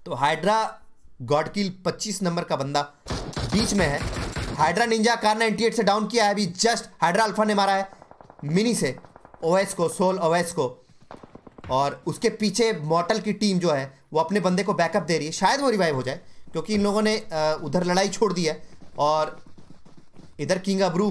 तो hydra God किल 25 number का बंदा बीच में है। हाइड्रा निंजा कार 98 से डाउन किया है अभी जस्ट। हाइड्रा अल्फा ने मारा है मिनी से ओएस को, सोल ओएस को, और उसके पीछे मॉर्टल की टीम जो है वो अपने बंदे को बैकअप दे रही है। शायद वो रिवाइव हो जाए क्योंकि इन लोगों ने उधर लड़ाई छोड़ दी है और इधर किंग अब्रू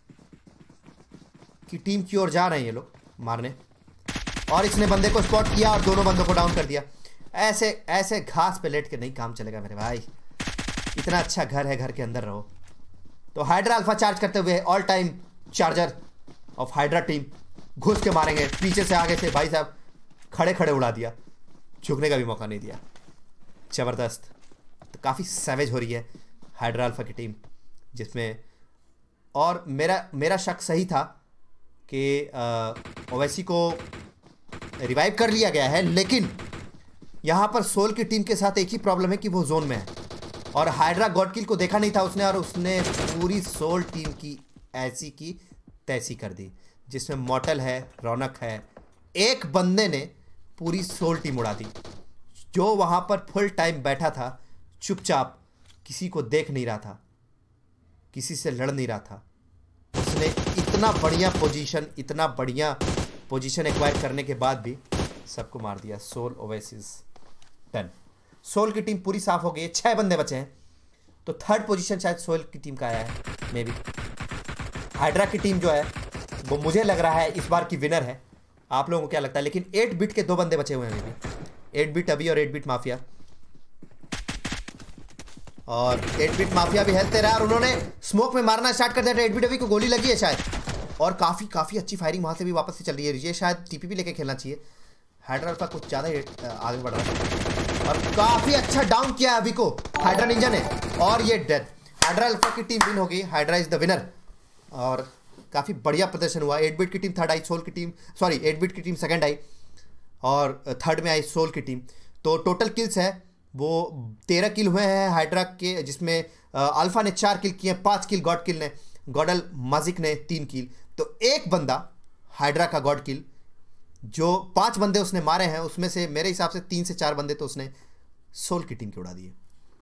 की टीम की ओर जा रहे हैं ये लोग मारने। और इसने बंदे को स्पॉट किया और दोनों बंदों को डाउन कर दिया। ऐसे ऐसे घास पे लेट के नहीं काम चलेगा मेरे भाई। इतना अच्छा घर है, घर के अंदर रहो। तो हाइड्रा अल्फा चार्ज करते हुए all time charger of Hydra team घुस के मारेंगे पीछे से आगे से। भाई साहब खड़े खड़े उड़ा दिया, झुकने का भी मौका नहीं दिया। ज़बरदस्त। तो काफ़ी सैवेज हो रही है हाइड्रा अल्फा की टीम जिसमें, और मेरा शक सही था कि ओवैसी को रिवाइव कर लिया गया है, लेकिन यहाँ पर सोल की टीम के साथ एक ही प्रॉब्लम है कि वो जोन में है और हाइड्रा गॉड किल को देखा नहीं था उसने, और उसने पूरी सोल टीम की ऐसी की तैसी कर दी जिसमें मॉर्टल है, रौनक है। एक बंदे ने पूरी सोल टीम उड़ा दी जो वहाँ पर फुल टाइम बैठा था चुपचाप, किसी को देख नहीं रहा था, किसी से लड़ नहीं रहा था। उसने इतना बढ़िया पोजीशन एक्वायर करने के बाद भी सबको मार दिया। सोल ओवेसिस 10। सोल की टीम पूरी साफ हो गई है, 6 बंदे बचे हैं। तो थर्ड पोजीशन शायद सोल की टीम का आया है मे बी। हाइड्रा की टीम जो है वो मुझे लग रहा है इस बार की विनर है। आप लोगों को क्या लगता है? लेकिन 8 बिट के 2 बंदे बचे हुए हैं अभी, 8 बिट अभी और 8 बिट माफिया। और 8 बिट माफिया भी हेल्थ दे रहा है और उन्होंने स्मोक में मारना स्टार्ट कर दिया था। 8 बिट अभी को गोली लगी है शायद, और काफ़ी अच्छी फायरिंग वहाँ से भी वापस से चल रही है। ये शायद टीपीपी लेके खेलना चाहिए। हाइड्रा अल्फा कुछ ज़्यादा आगे बढ़ रहा है और काफ़ी अच्छा डाउन किया है अभी को हाइड्रा निंजा ने, और ये डेथ। हाइड्रा अल्फा की टीम विन हो गई, हाइड्रा इज़ द विनर। और काफ़ी बढ़िया प्रदर्शन हुआ। 8 बिट की टीम थर्ड आई, 8 बिट की टीम सेकंड आई और थर्ड में आई सोल की टीम। तो टोटल किल्स है वो 13 किल हुए हैं हाइड्रा के, जिसमें अल्फा ने 4 किल किए, 5 किल गॉड किल ने, गॉडल माजिक ने 3 किल। तो एक बंदा हाइड्रा का गॉड किल, जो 5 बंदे उसने मारे हैं उसमें से मेरे हिसाब से 3 से 4 बंदे तो उसने सोल की टीम के उड़ा दिए।